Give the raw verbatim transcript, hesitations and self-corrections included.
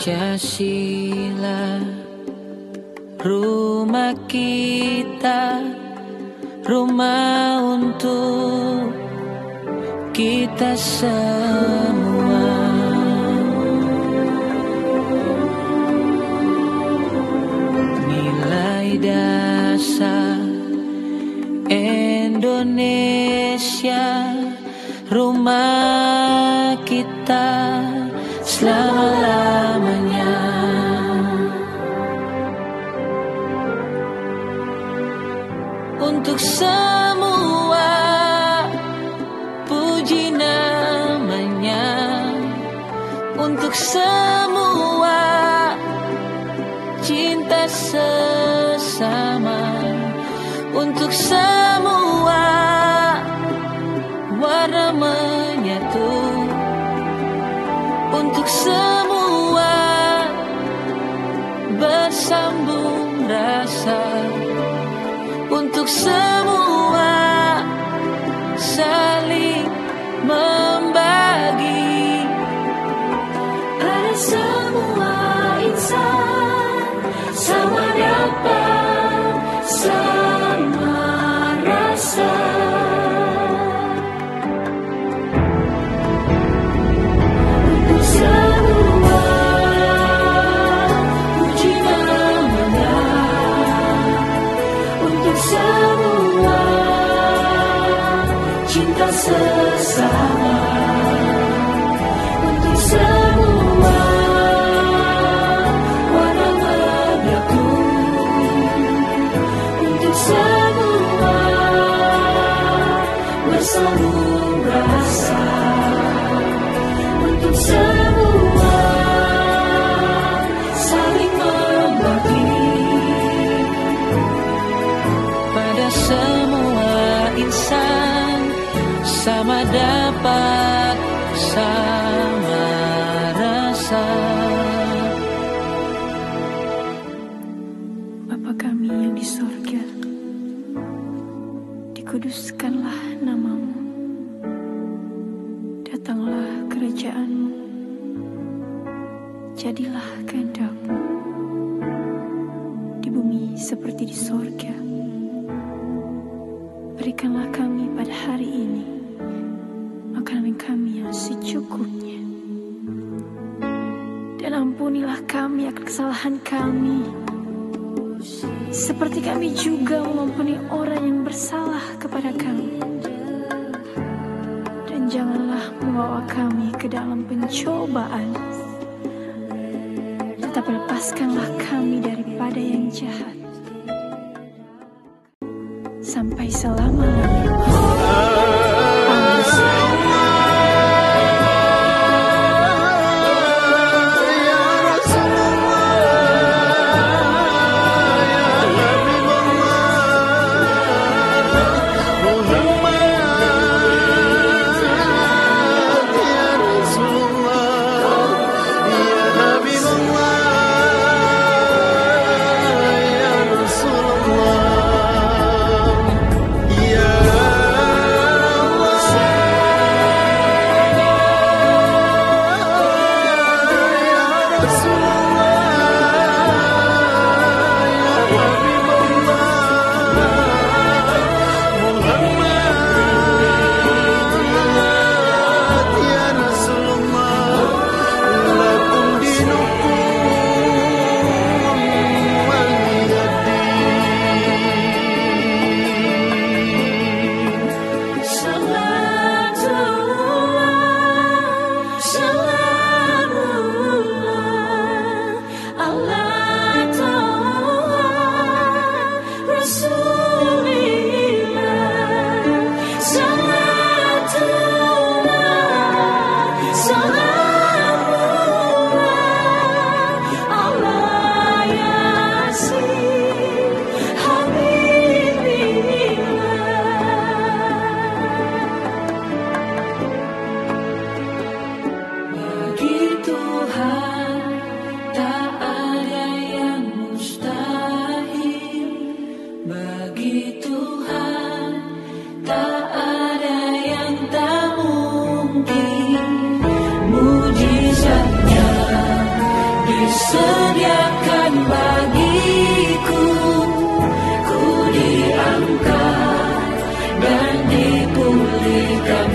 Pancasila, rumah kita, rumah untuk kita semua. Nilai dasar Indonesia, rumah kita selama-lamanya. Untuk semua puji namanya, untuk semua cinta sesama, untuk semua warna menyatu, untuk semua bersambung rasa, untuk semua saling membagi. Pada semua insan sama dapat sama rasa. Untuk semua puji namanya, untuk semua cinta sesama, untuk semua warna menyatu, untuk semua bersambung rasa, untuk semua saling membagi. Pada semua insan sama dapat sama rasa. Bapa kami yang di sorga, dikuduskanlah namamu. Datanglah kerajaanmu, jadilah kehendakmu di bumi seperti di sorga. Berikanlah kami pada hari ini makanan kami yang secukupnya, dan ampunilah kami akan kesalahan kami, seperti kami juga mengampuni orang yang bersalah kepada kami. Dan janganlah membawa kami ke dalam pencobaan, tetapi lepaskanlah kami daripada yang jahat, sampai selama-lamanya. Ya disediakan bagiku, ku diangkat dan dipulihkan